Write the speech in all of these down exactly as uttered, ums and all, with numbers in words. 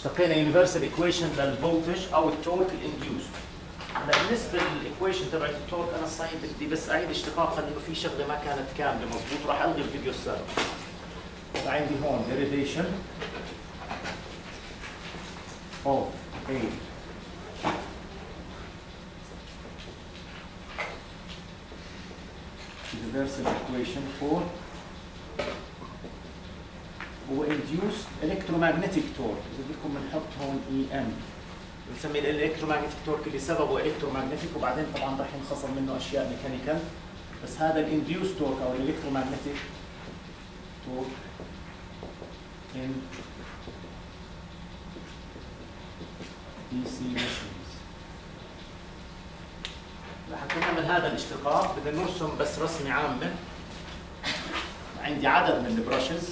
اشتقينا يونيفرسال ايكويشن للفولتج او التورك الانديوست. هلا بالنسبه للايكويشن تبعت التورك انا الصحيح بدي بس اعيد اشتقاقها لانه في شغله ما كانت كامله مضبوط، راح الغي الفيديو السابق. فعندي هون derivation of a universal equation for هو induced electromagnetic torque. اذا بدكم بنحط هون اي ام بنسمي الالكترومagnetic torque اللي سببه electromagnetic، وبعدين طبعا راح ينخصم منه اشياء ميكانيكال، بس هذا الانديوست تورك او الالكترومagnetic torque in دي سي machines. لحتى نعمل هذا الاشتقاق بدنا نرسم بس رسمه عامه. عندي عدد من البراشز،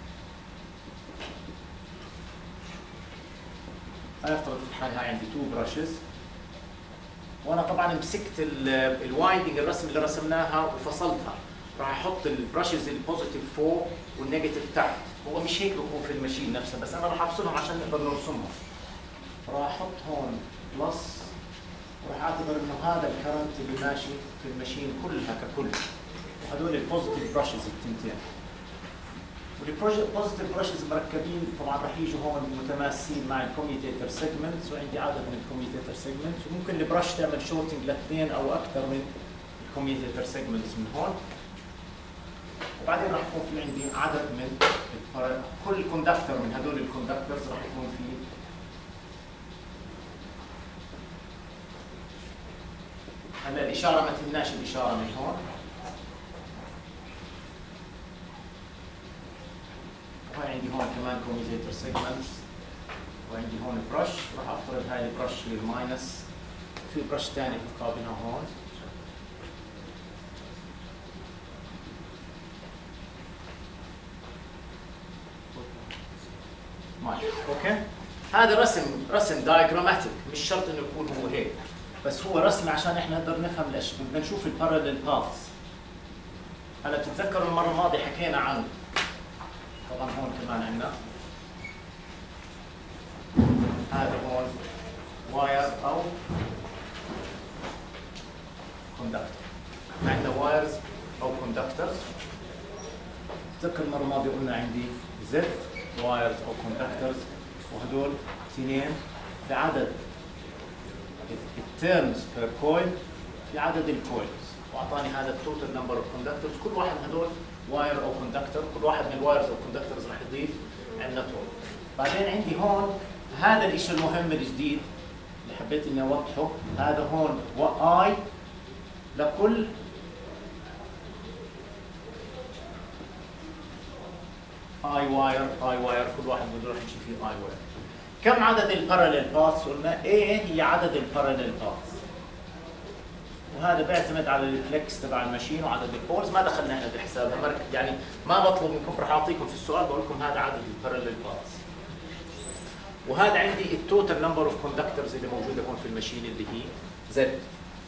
هنفترض في الحالة هاي عندي تو براشز، وانا طبعا مسكت الوايندنج الرسم اللي رسمناها وفصلتها. راح احط البراشز البوزيتيف فوق والنيجاتيف تحت. هو مش هيك بكون في الماشين نفسها، بس انا راح افصلهم عشان نقدر نرسمهم. فراح احط هون بلس، وراح اعتبر انه هذا الكرنت اللي ماشي في الماشين كلها ككل، وهدول البوزيتيف براشز التنتين. والبوزيتيف براشز مركبين طبعا راح يجوا هون متماسين مع الكوميوتيتر سيجمنتس، وعندي عدد من الكوميوتيتر سيجمنتس، وممكن البرش تعمل شورتنج لاثنين او اكثر من الكوميوتيتر سيجمنتس من هون. وبعدين راح يكون في عندي عدد من كل كوندكتور من هدول الكوندكتورز راح يكون في هلا الاشاره ما تهمناش الاشاره من هون. وهي عندي هون كمان كوميوتيتر سيجمنتس، وعندي هون برش. راح افترض هاي البرش هي الماينس، في برش ثاني بتقابلها هون. ماينس. اوكي، هذا رسم رسم دايجراماتيك، مش شرط انه يكون هو هيك، بس هو رسم عشان احنا نقدر نفهم الاشياء. بدنا نشوف الباراليل باثs. هلا بتتذكروا المره الماضيه حكينا عن، طبعا هون كمان عندنا هذا هون واير او كوندكتور. عندنا وايرز او كوندكتورز. تذكر المره الماضيه قلنا عندي زد وايرز او كوندكتورز، وهدول اثنين في عدد التيرنز بير كويل في عدد الكويلز، واعطاني هذا التوتال نمبر اوف كوندكتورز. كل واحد من هدول واير او كوندكتور، كل واحد من الوايرز او كوندكتورز راح يضيف عندنا تورك. بعدين عندي هون هذا الشيء المهم الجديد اللي حبيت اني اوضحه. هذا هون اي لكل اي واير اي واير، كل واحد من دول راح يمشي فيه اي واير. كم عدد الباراليل باثs؟ قلنا A هي عدد الباراليل باثs، وهذا بيعتمد على الفلكس تبع الماشين وعدد البولز. ما دخلنا احنا بحسابها، يعني ما بطلب منكم، راح اعطيكم في السؤال بقول لكم هذا عدد الباراليل باثs. وهذا عندي التوتال نمبر اوف كوندكتورز اللي موجوده هون في الماشين اللي هي زد.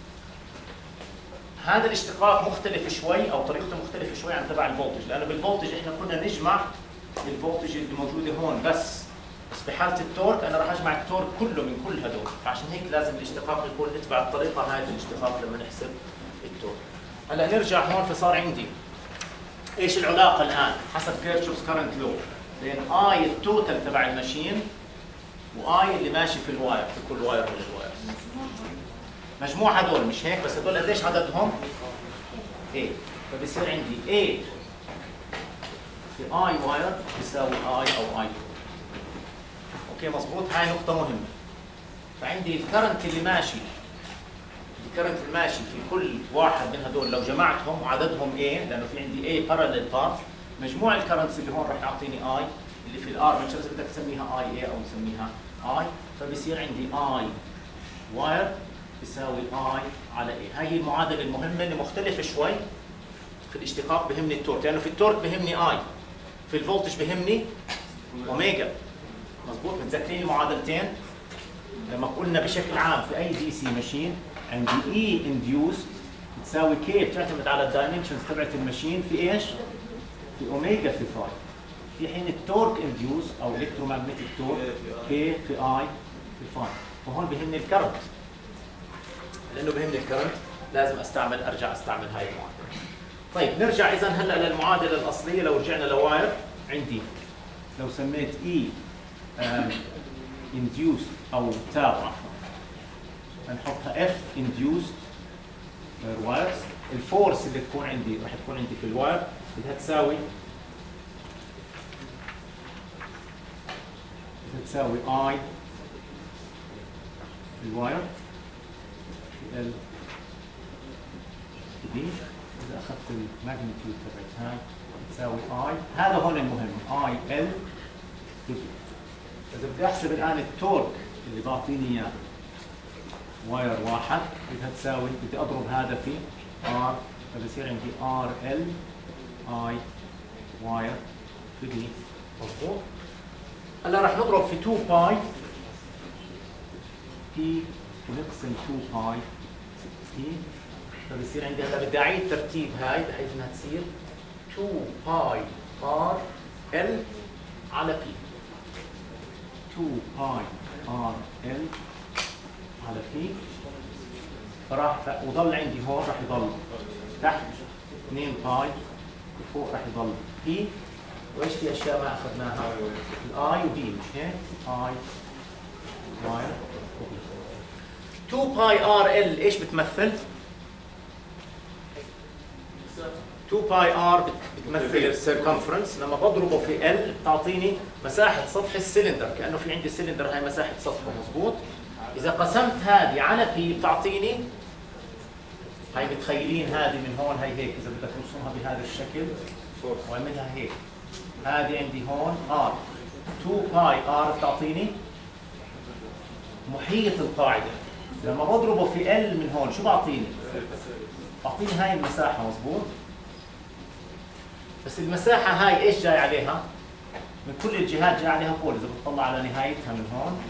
هذا الاشتقاق مختلف شوي او طريقته مختلفه شوي عن تبع الفولتج، لانه بالفولتج احنا كنا نجمع الفولتج اللي موجوده هون بس، بس بحاله التورك انا راح اجمع التورك كله من كل هدول، فعشان هيك لازم الاشتقاق يكون نتبع الطريقه هاي في الاشتقاق لما نحسب التورك. هلا نرجع هون، فصار عندي ايش العلاقه الان حسب كيرشوفز كارنت لو بين اي التوتال تبع الماشين واي اللي ماشي في الواير، في كل واير من الواير. مجموع هدول مش هيك، بس هدول قديش عددهم؟ A. فبصير عندي A في I واير بيساوي I او I. اوكي مضبوط، هاي نقطة مهمة. فعندي الكرنت اللي ماشي، الكرنت اللي ماشي في كل واحد من هدول لو جمعتهم وعددهم A، لأنه في عندي A parallel path، مجموع الكرنتس اللي هون راح يعطيني I اللي في الارمتشر، إذا بدك تسميها I A أو تسميها I، فبصير عندي I واير بيساوي I على A. هاي هي المعادلة المهمة اللي مختلفة شوي في الاشتقاق. بهمني التورك، لأنه في التورك بهمني I، في الفولتج بهمني أوميجا. مضبوط، متذكرين المعادلتين؟ لما قلنا بشكل عام في أي دي سي ماشين عندي E induced بتساوي K، بتعتمد على الدايمنشنز تبعت الماشين في ايش؟ في أوميجا في فاي. في حين التورك انديوس او الكترومagnetic تورك كي في اي في فاي. فهون بهمني الكرنت، لانه بهمني الكرنت لازم استعمل ارجع استعمل هاي المعادله. طيب نرجع اذا هلا للمعادله الاصليه. لو رجعنا لواير عندي لو سميت اي انديوس او تاو عفوا هنحطها اف انديوس وايرز. الفورس اللي تكون عندي راح تكون عندي في الواير بدها تساوي بدها تساوي اي في الواير في ال دي. اذا اخذت الماجنتيود تبعت هاي تساوي اي، هذا هون المهم اي ال دي. اذا بدي احسب الان التورك اللي بعطيني اياه واير واحد بدها تساوي، بدي اضرب هذا في ار، فبصير عندي ار ال اي واير في دي. مضبوط؟ هلا رح نضرب في تو باي بي ونقسم تو باي بي، فبصير عندي هلا بدي اعيد ترتيب هاي بحيث انها تصير تو باي ار ال على بي. تو باي ار ال على بي، فراح ف... وضل عندي هون راح يضل تحت اثنين باي وفوق راح يضل بي. وايش في اشياء ما اخذناها؟ الاي وبي مش هيك؟ اي واير وبي. تو باي ار ال ايش بتمثل؟ تو باي ار بتمثل السيركمفرنس، لما بضربه في ال بتعطيني مساحه سطح السلندر، كانه في عندي سلندر هاي مساحه سطحه. مضبوط؟ اذا قسمت هذه على بي بتعطيني هاي، متخيلين هذه من هون هاي هيك، اذا بدك ترسمها بهذا الشكل واعملها هيك، هذه عندي هون ار، تو باي ار بتعطيني محيط القاعده. لما بضربه في ال من هون شو بعطيني؟ بعطيني هاي المساحه. مضبوط؟ بس المساحه هاي ايش جاي عليها؟ من كل الجهات جاي عليها بول. اذا بتطلع على نهايتها من هون،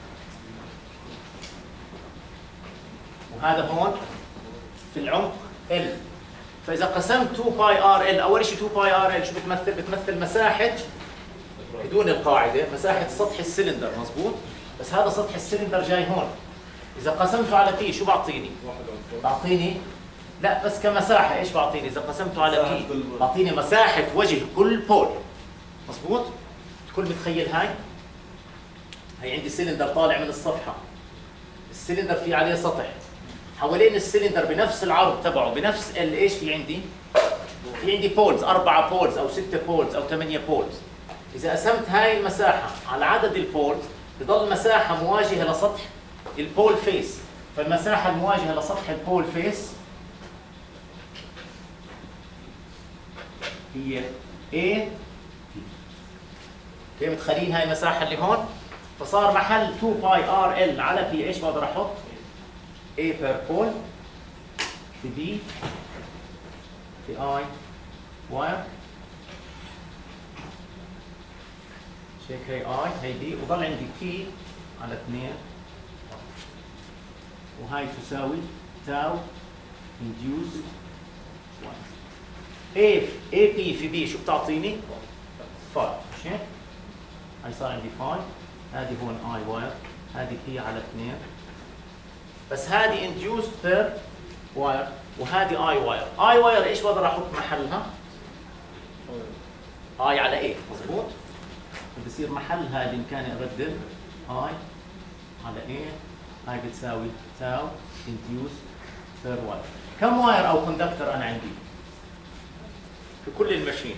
وهذا هون في العمق ال. فاذا قسمت تو باي ار ال، اول شيء تو باي ار ال شو بتمثل؟ بتمثل مساحه بدون القاعده، مساحه سطح السلندر. مضبوط؟ بس هذا سطح السلندر جاي هون. اذا قسمته على بي شو بعطيني؟ بعطيني لا بس كمساحه ايش بعطيني؟ اذا قسمته على بي بعطيني مساحه وجه كل بول. مضبوط؟ الكل متخيل هاي؟ هي عندي سلندر طالع من الصفحه، السلندر في عليه سطح، حوالين السلندر بنفس العرض تبعه بنفس ال ايش في عندي؟ في عندي بولز، أربعة بولز أو ستة بولز أو ثمانية بولز. إذا قسمت هاي المساحة على عدد البولز بضل مساحة مواجهة لسطح البول فيس، فالمساحة المواجهة لسطح البول فيس هي A. كيف متخيلين هاي المساحة اللي هون؟ فصار محل تو باي ار ال على بي ايش بقدر احط؟ A per pole في B في I واير، شيك هي I هي B، وضل عندي T على اثنين، وهاي تساوي تاو induce واحد. A A P في B شو بتعطيني؟ فاي. ماشي؟ هاي صار عندي فاي، هذه هون I واير، هذه P على اثنين، بس هذه induced per واير وهذه I واير. I واير ايش بقدر احط محلها؟ I على A. مضبوط؟ بصير محل هذه بامكاني ابدل I على A، هاي بتساوي تاو induced per واير. كم واير او كوندكتور انا عندي؟ في كل الماشين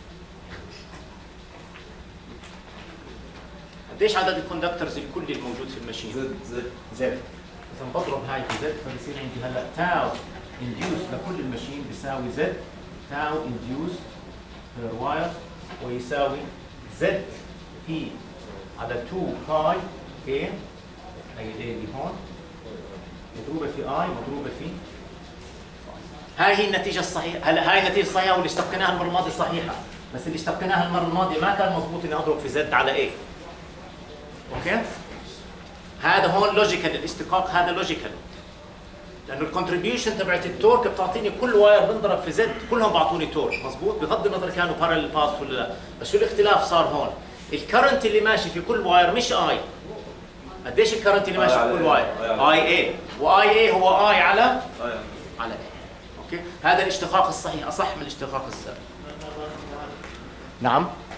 قديش عدد الكوندكتورز الكلي الموجود في الماشين؟ زد زد زد. اذا بضرب هاي في زد فبصير عندي هلا تاو انديوس لكل الماشين بيساوي زد تاو انديوس بير واير، ويساوي زد بي على اثنين باي اي، هي الاي اللي هون مضروبه في اي مضروبه في. هاي هي النتيجه الصحيحه. هلا هاي النتيجه الصحيحه واللي اشتقيناها المره الماضيه صحيحه، بس اللي اشتقيناها المره الماضيه ما كان مضبوط اني اضرب في زد على اي. اوكي؟ هذا هون لوجيكال، الاشتقاق هذا لوجيكال. لانه الكونتريبيوشن تبعت التورك بتعطيني كل واير بنضرب في زد كلهم بعطوني تورك، مضبوط؟ بغض النظر كانوا بارل باث ولا لا، بس شو الاختلاف صار هون؟ الكرنت اللي ماشي في كل واير مش اي. قديش الكرنت اللي ماشي في كل واير؟ اي اي، واي اي هو اي على على اي. اوكي؟ هذا الاشتقاق الصحيح اصح من الاشتقاق السابق. نعم؟